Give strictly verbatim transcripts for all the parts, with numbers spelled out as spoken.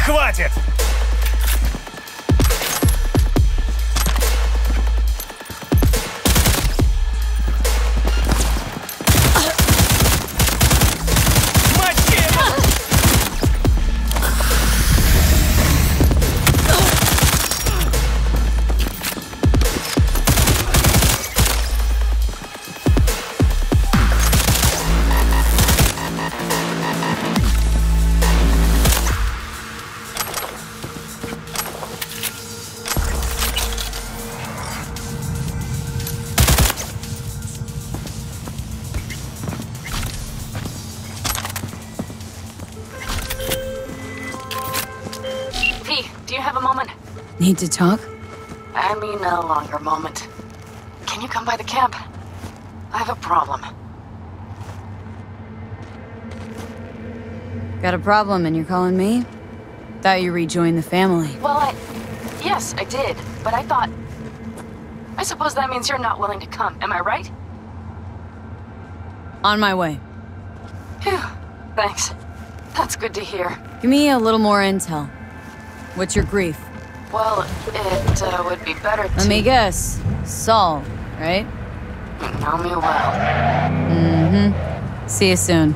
хватит! Do you have a moment? Need to talk? I mean a longer moment. Can you come by the camp? I have a problem. Got a problem and you're calling me? Thought you rejoined the family. Well, I... Yes, I did. But I thought... I suppose that means you're not willing to come. Am I right? On my way. Phew. Thanks. That's good to hear. Give me a little more intel. What's your grief? Well, it uh, would be better to... Let me guess. Saul, right? You know me well. Mm-hmm. See you soon.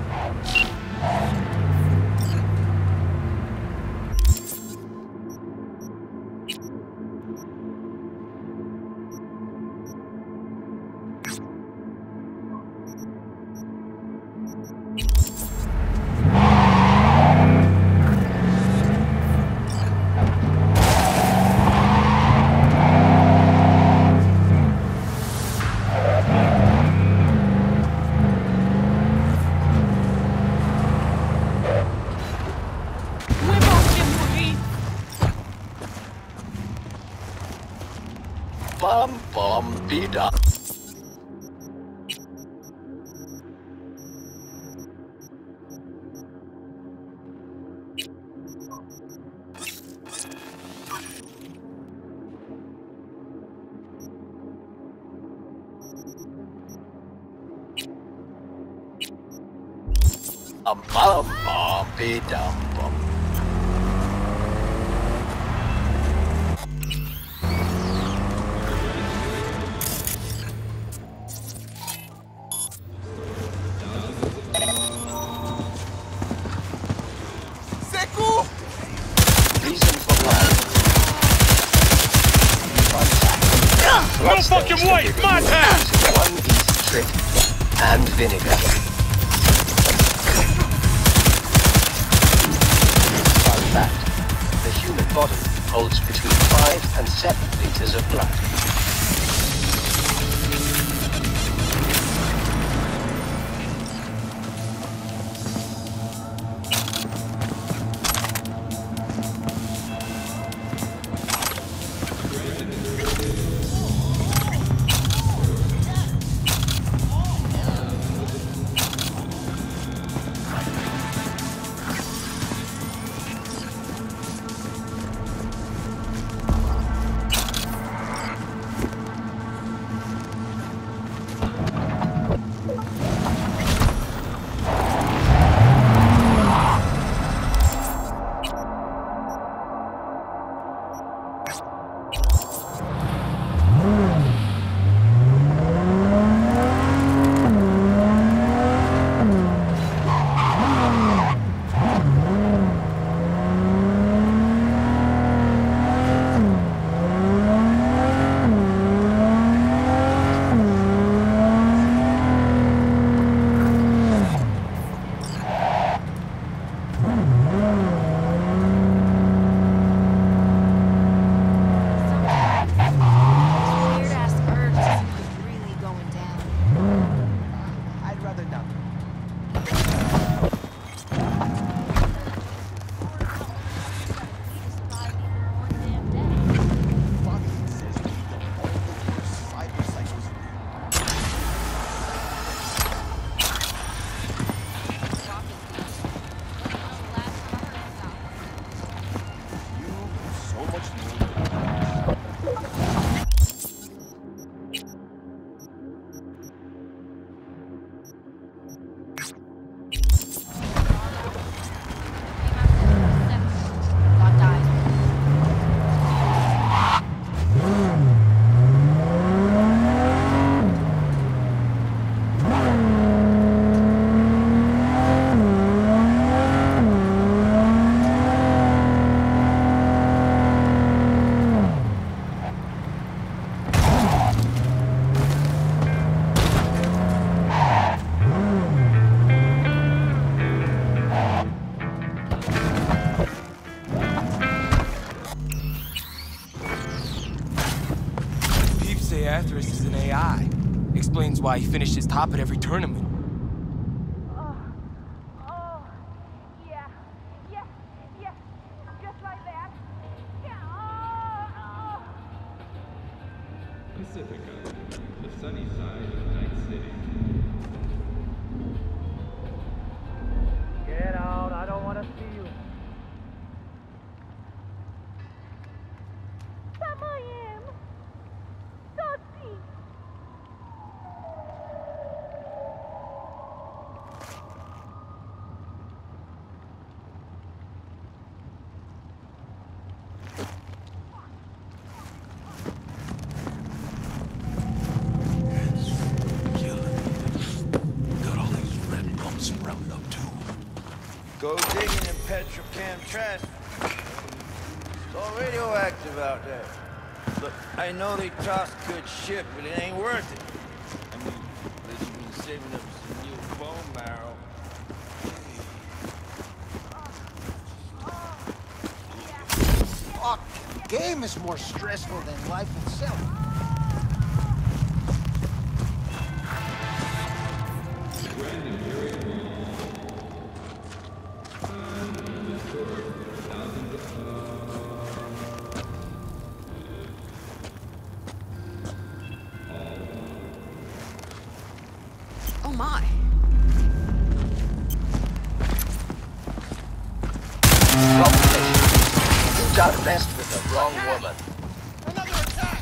Bum bum be done. Um bum bum be dum bum. No fucking way! My pass! One easy trick and vinegar. Fun fact, the human body holds between five and seven liters of blood. why he finishes top at every tournament. Oh, oh, yeah, yeah, yeah, just like that. Yeah, oh, oh. Pacifica, the sunny side of Night City. Get out, I don't want to see you. Samayim! Dottie! Got all these red bumps from Roundup too. Go digging in Petrochem trash. It's all radioactive out there. Look, I know they toss good shit, but it ain't worth it. I mean, unless you've been saving up some new bone marrow. Fuck! Game is more stressful than life itself. Oh my. Provocation. You got messed with the wrong woman. Another attack!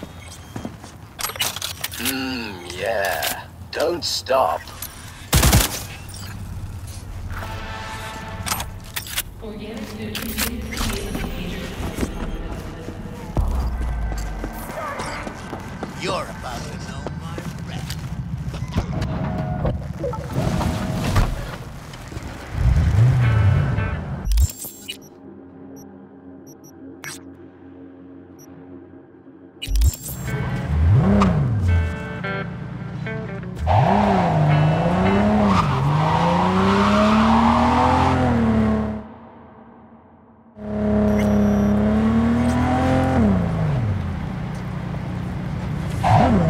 Mmm, yeah. Don't stop. You're about to know my wreck. Oh,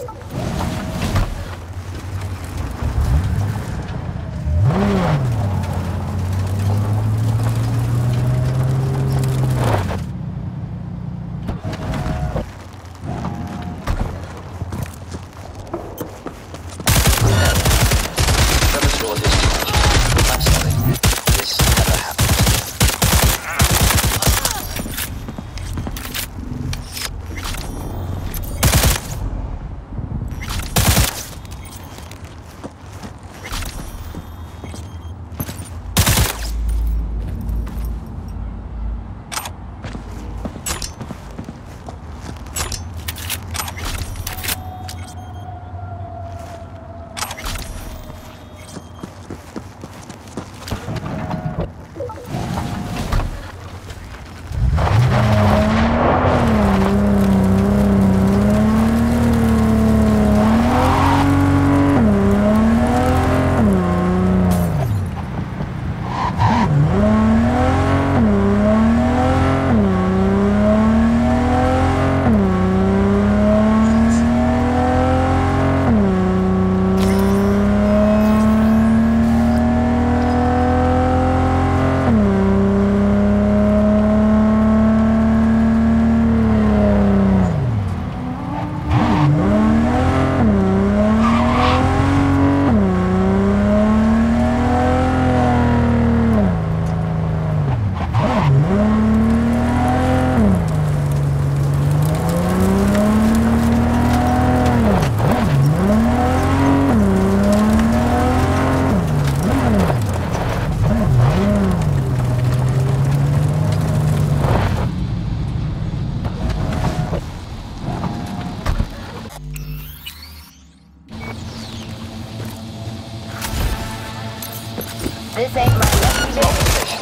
This ain't my lucky day.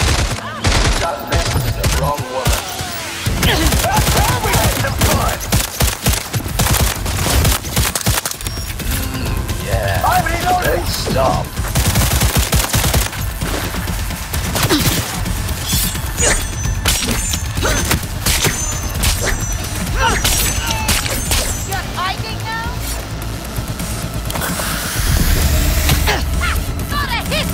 Don't mess with the wrong woman. We had some fun. Mm, yeah. Don't stop. You're hiding now? Got a hit!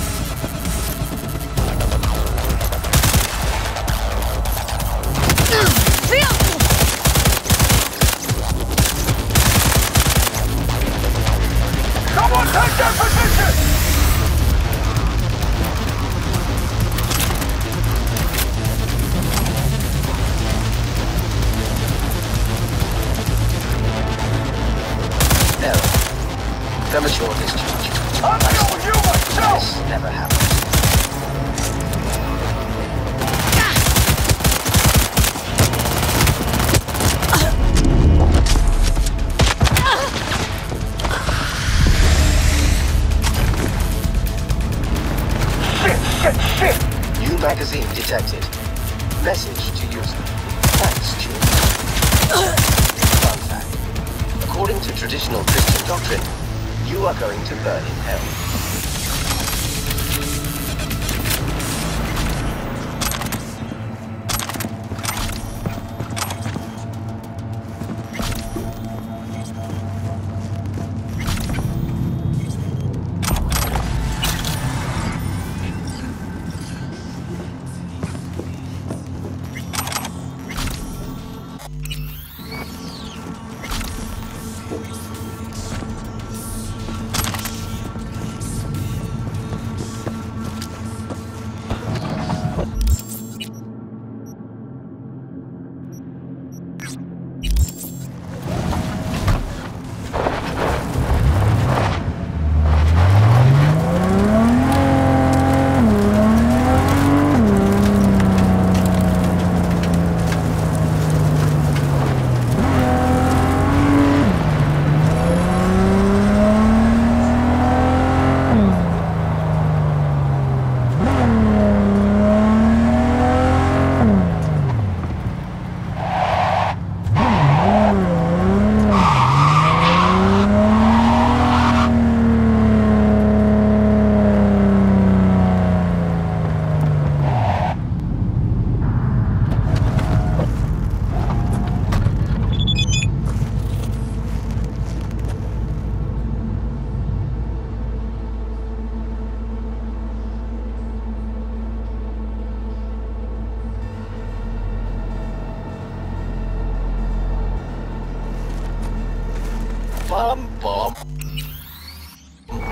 Someone take their position! No. Premature discharge. I'll deal with you myself! This never happened. New magazine detected. Message to user. Thanks, June. Fun fact. According to traditional Christian doctrine, you are going to burn in hell.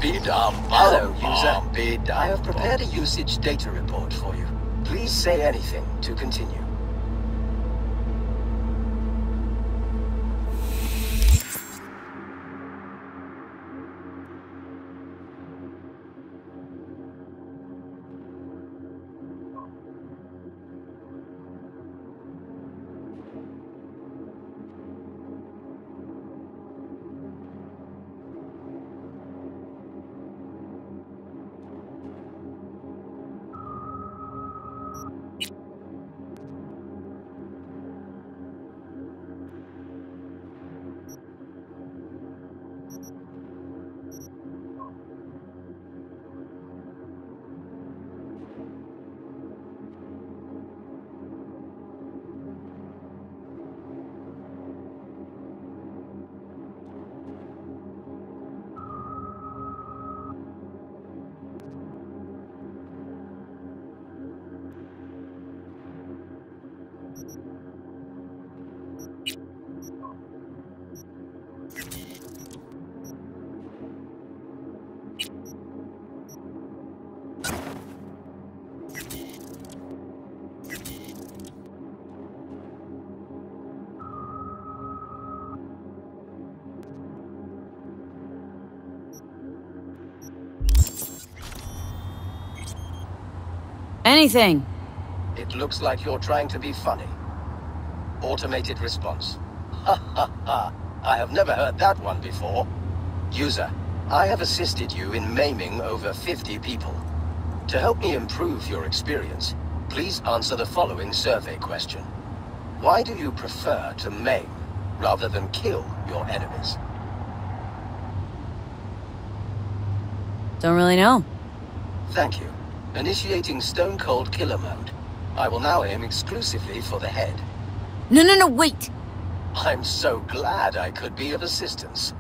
Hello, user. I have prepared a usage data report for you. Please say anything to continue. Anything. It looks like you're trying to be funny. Automated response. Ha ha ha. I have never heard that one before. User, I have assisted you in maiming over fifty people. To help me improve your experience, please answer the following survey question. Why do you prefer to maim rather than kill your enemies? Don't really know. Thank you. Initiating Stone Cold Killer Mode. I will now aim exclusively for the head. No, no, no, wait! I'm so glad I could be of assistance.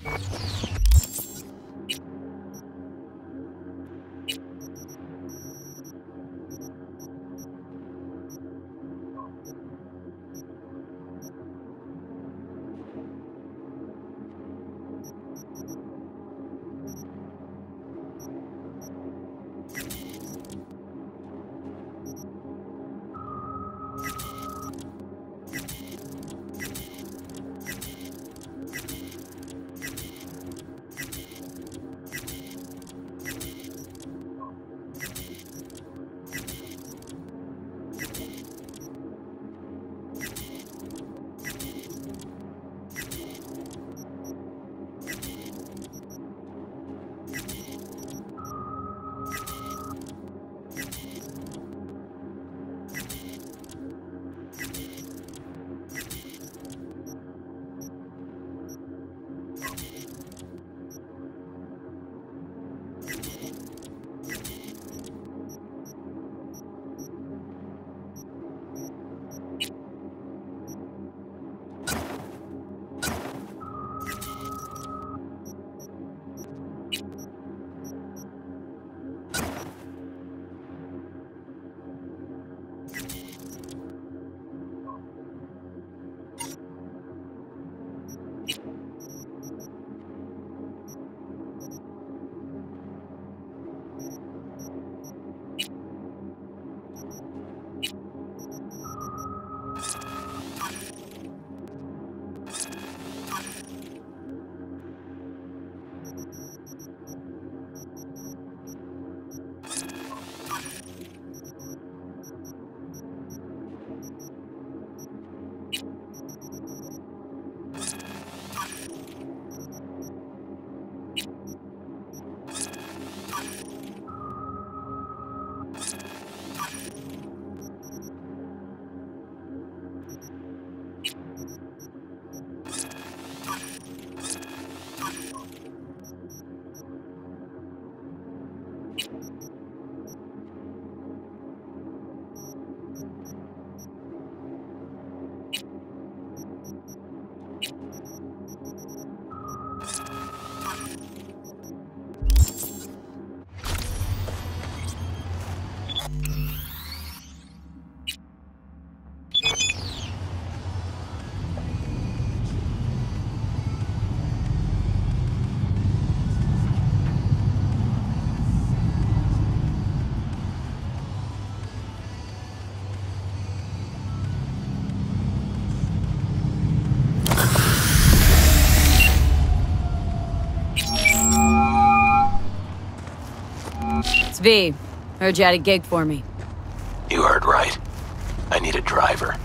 It's V. Heard you had a gig for me. You heard right. I need a driver.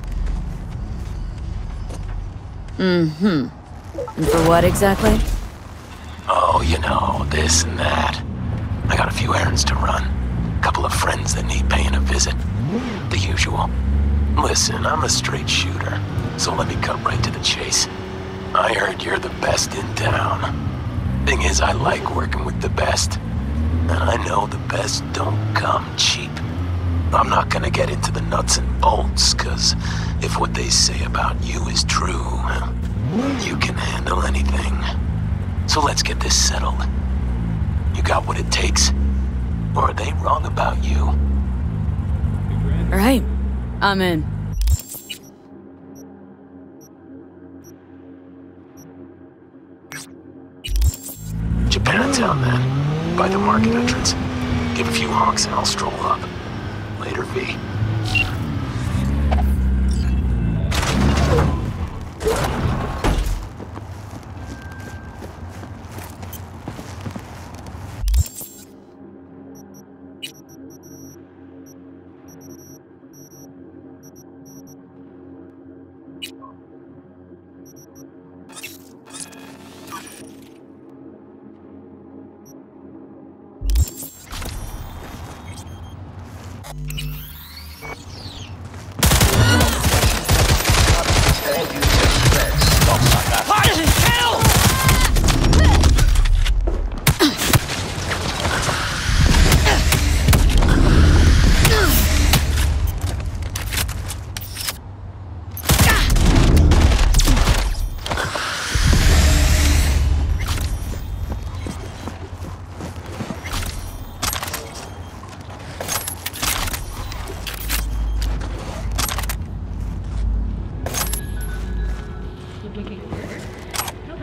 Mm-hmm. And for what exactly? Oh, you know, this and that. I got a few errands to run. A couple of friends that need paying a visit. The usual. Listen, I'm a straight shooter, so let me cut right to the chase. I heard you're the best in town. Thing is, I like working with the best. And I know the best don't come cheap. I'm not gonna get into the nuts and bolts, cause if what they say about you is true, you can handle anything. So let's get this settled. You got what it takes? Or are they wrong about you? All right, I'm in. Japantown then, by the market entrance. Give a few honks and I'll stroll up. Later, V.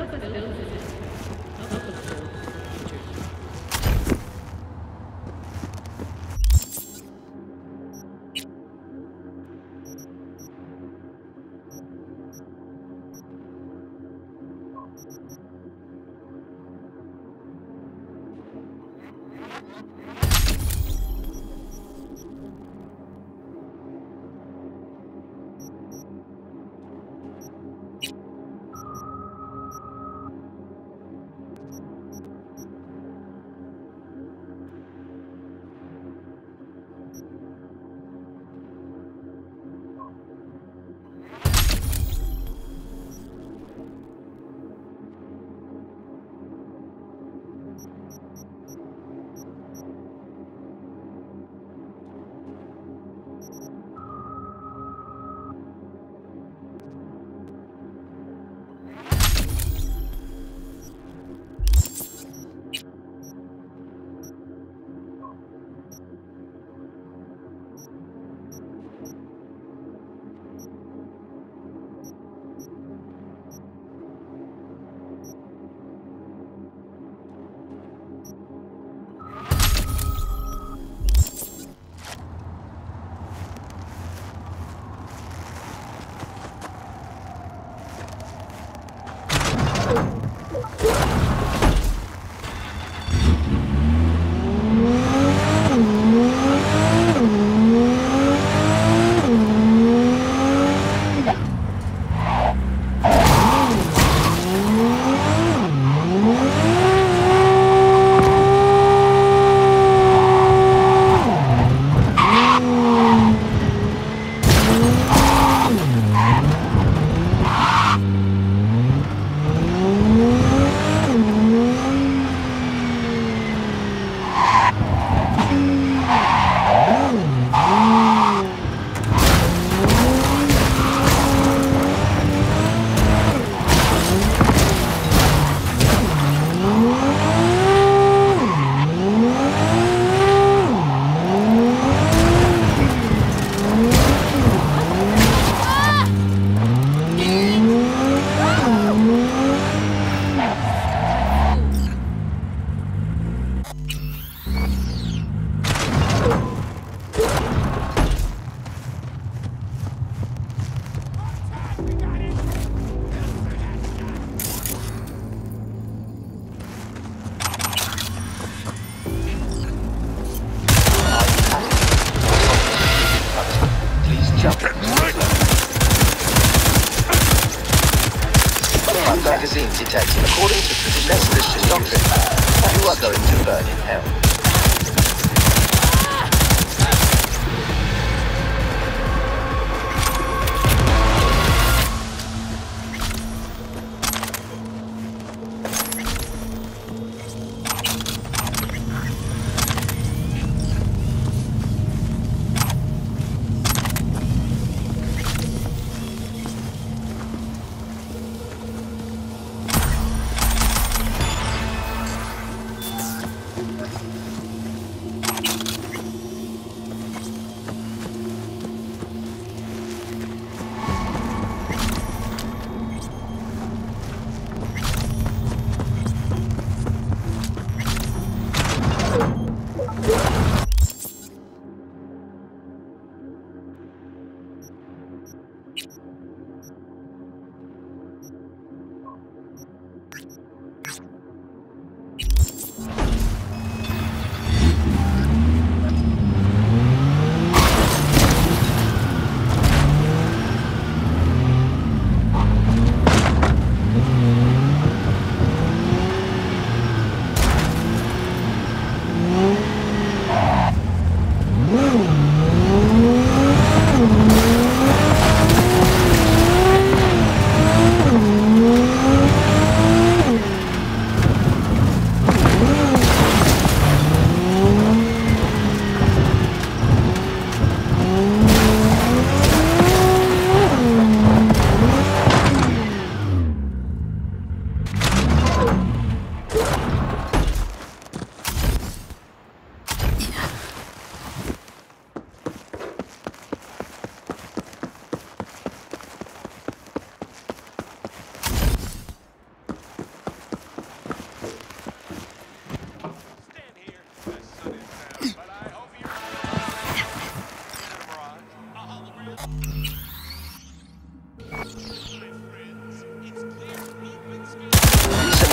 Magazine detected. According to traditional Christian doctrine, you are going to burn in hell.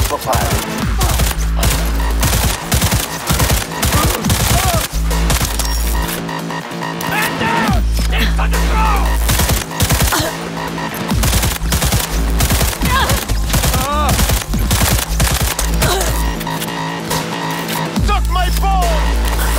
for firing. Man down! It's under control! Suck my balls!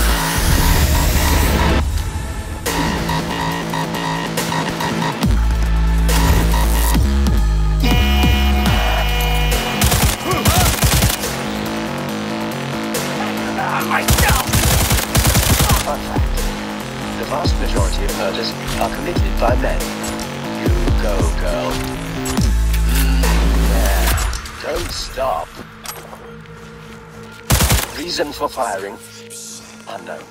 The vast majority of murders are committed by men. You go, girl. Mm, yeah. Don't stop. Reason for firing? Unknown.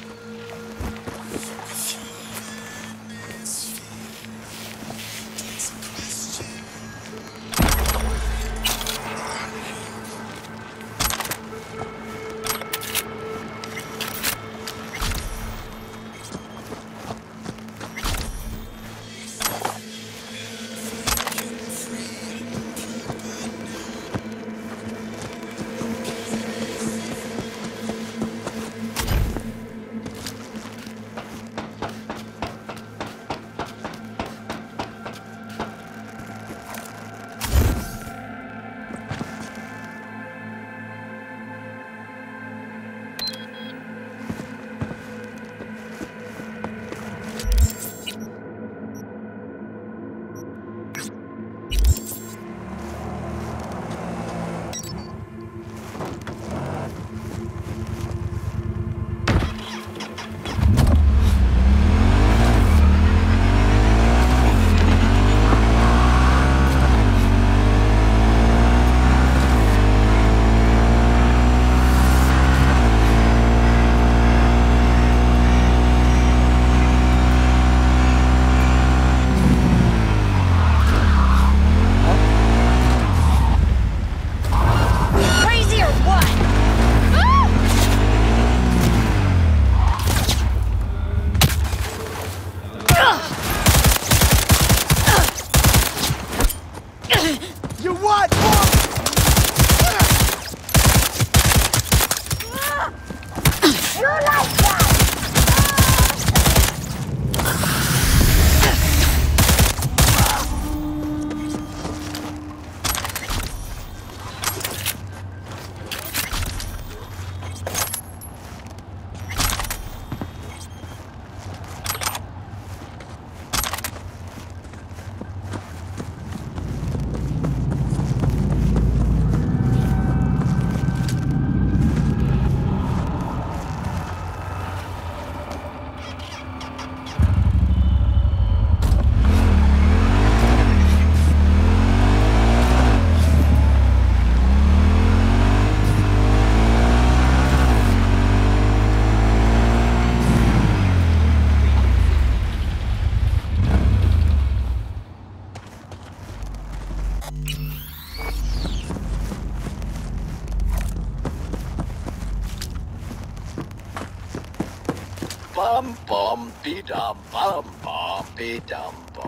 Bum bum be dum bum bum be dum bum.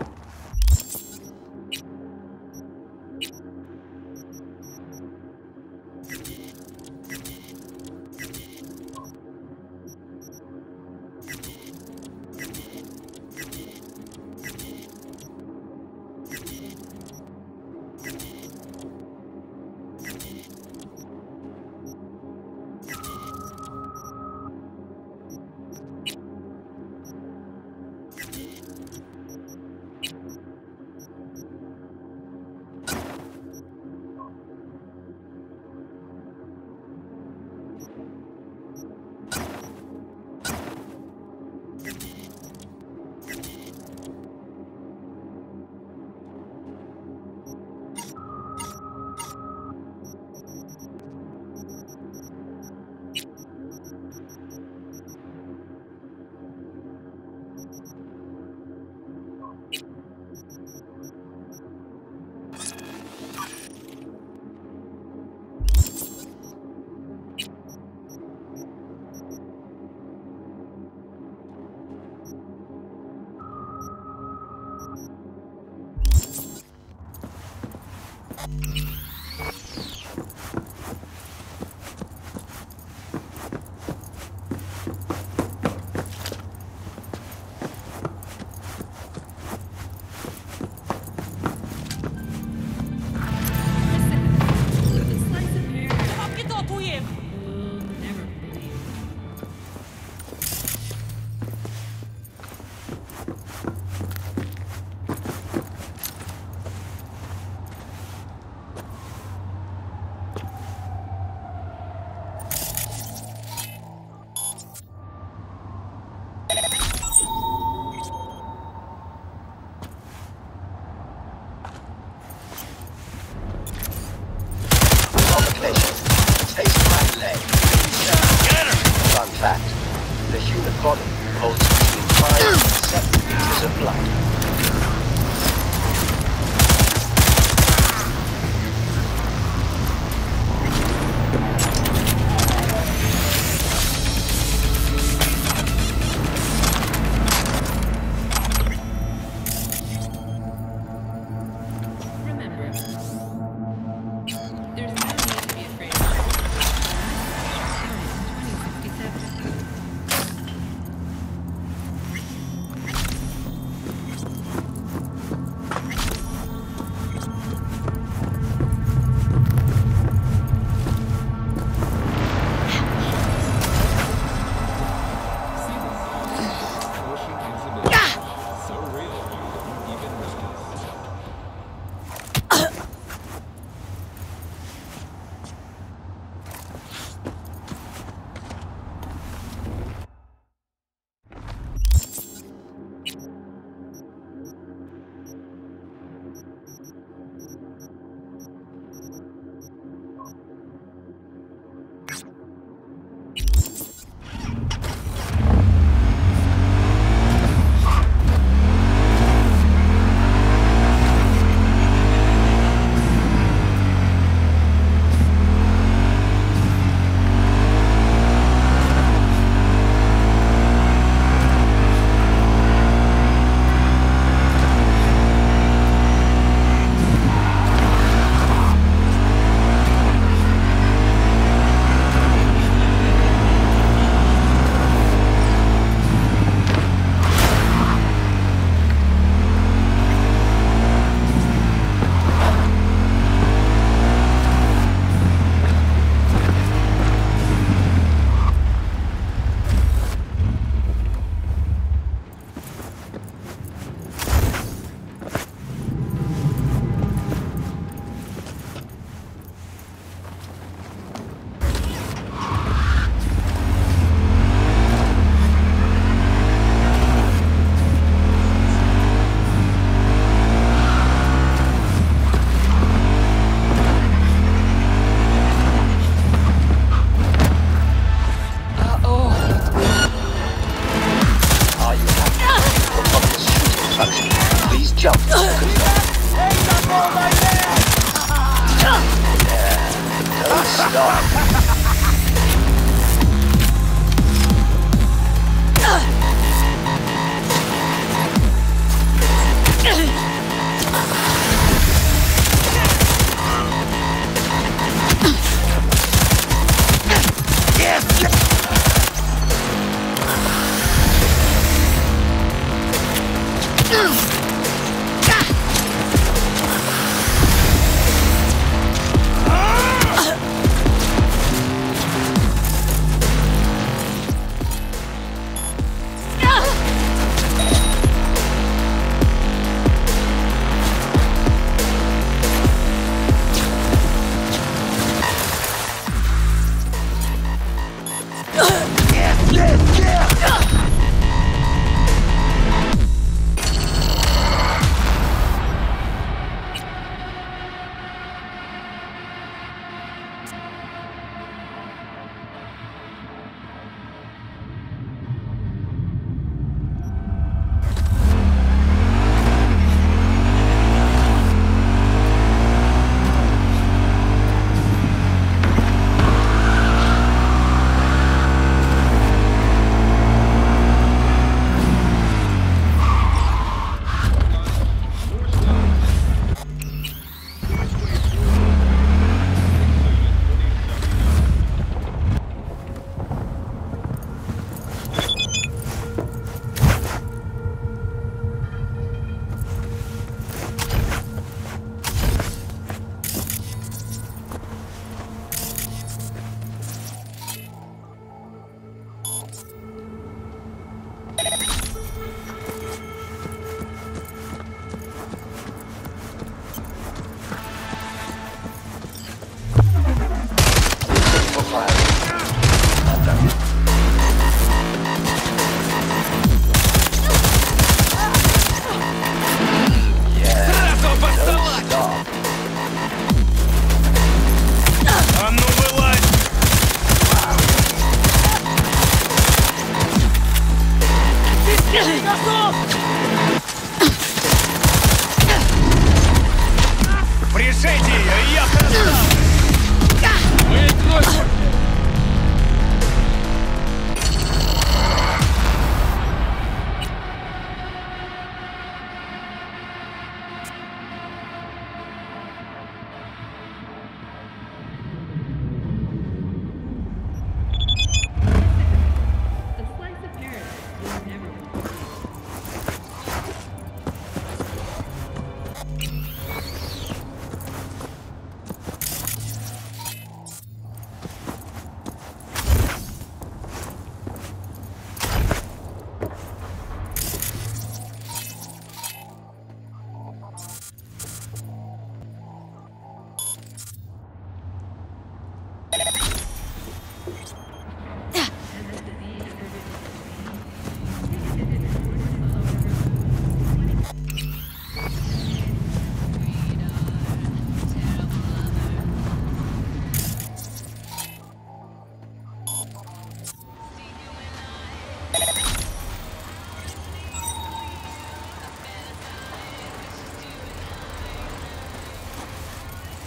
Fun fact, the human body holds between five and seven liters of blood.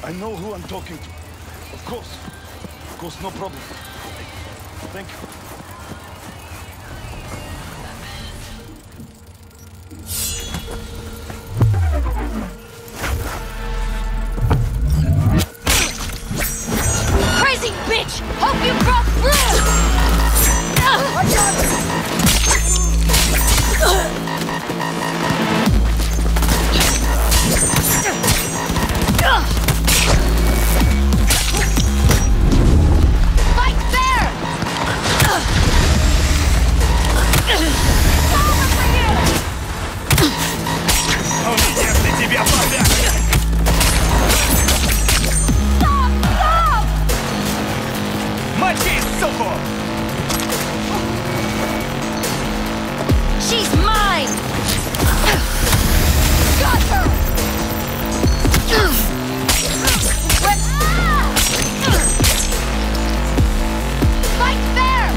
I know who I'm talking to. Of course. Of course, no problem. Thank you. Crazy bitch! Hope you broke through! I got it! Fight fair! Over here! Он если тебя подать! Stop! Stop! Мочи, суку! She's mine! Got her! Let's... Fight fair!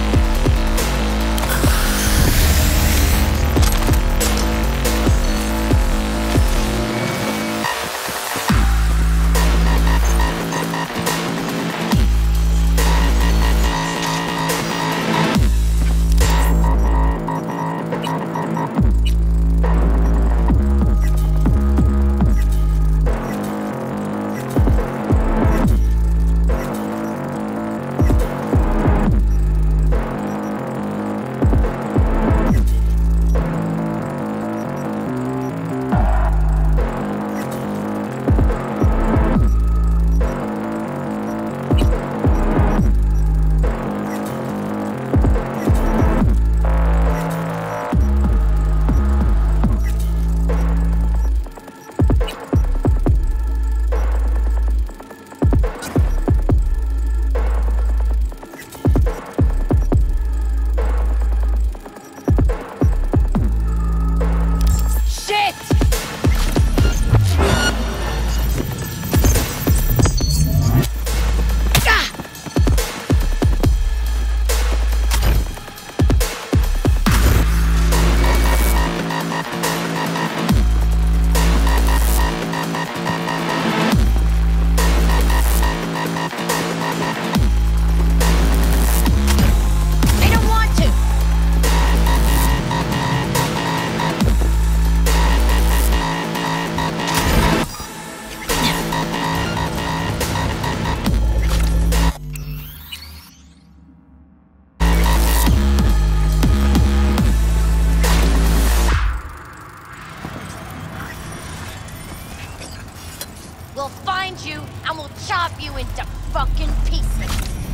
We'll find you, and we'll chop you into fucking pieces.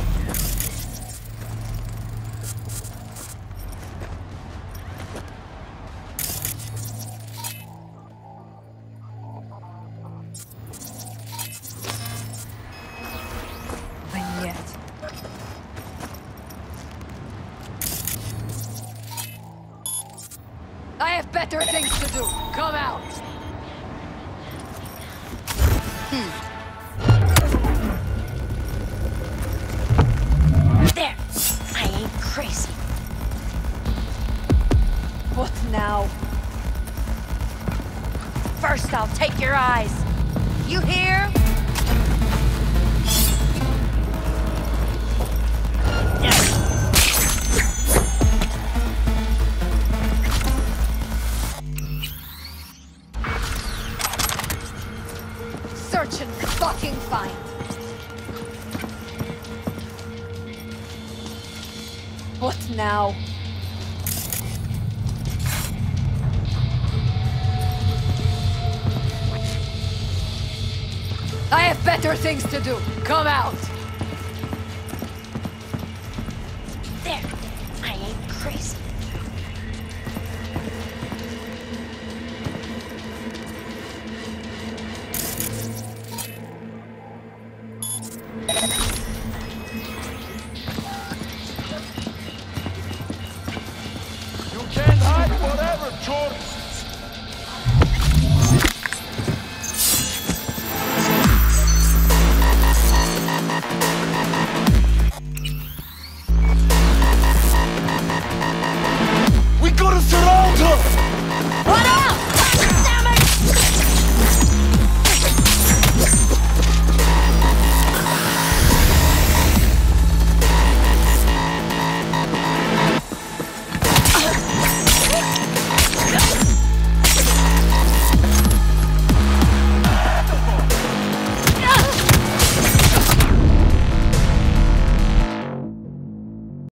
And yet. I have better things to do. Come out. There! I ain't crazy. What now? First I'll take your eyes. You hear? Search and fucking find. What now? I have better things to do. Come out. There. I ain't crazy. You can't hide forever, George!